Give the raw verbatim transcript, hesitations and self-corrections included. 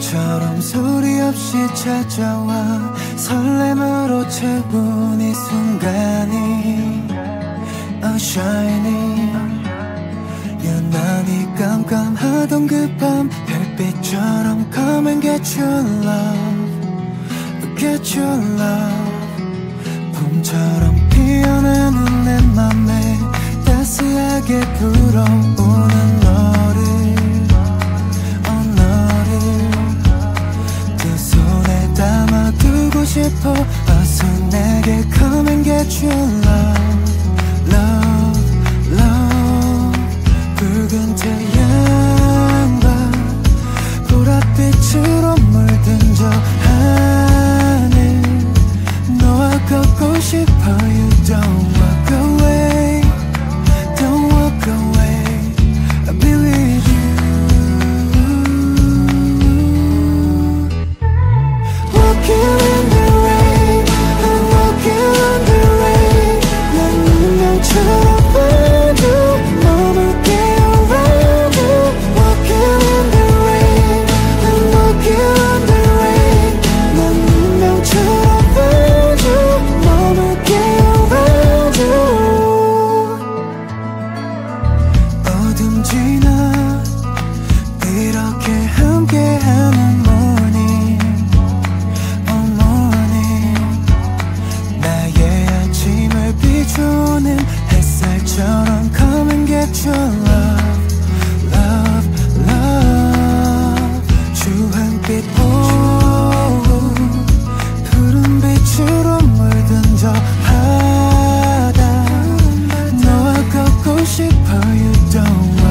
봄처럼 소리 없이 찾아와 설렘으로 채운 이 순간이 A shiny 유난히 깜깜하던 그 밤 별빛처럼 come and get your love Get your love 봄처럼 피어나는 내 맘에 따스하게 불어오는 너를 oh 너를 두 손에 담아두고 싶어 어서 내게 come and get your love Love, love 붉은 태양과 보랏빛으로 물든 저 하늘 너와 걷고 싶어 You don't walk away Don't walk away I'll be with you Walking in the rain I'm walking in the rain 난 운명처럼 햇살처럼 come and get your love, love, love 주황빛 오후 푸른 빛으로 물든 저 바다 너와 걷고 싶어 You don't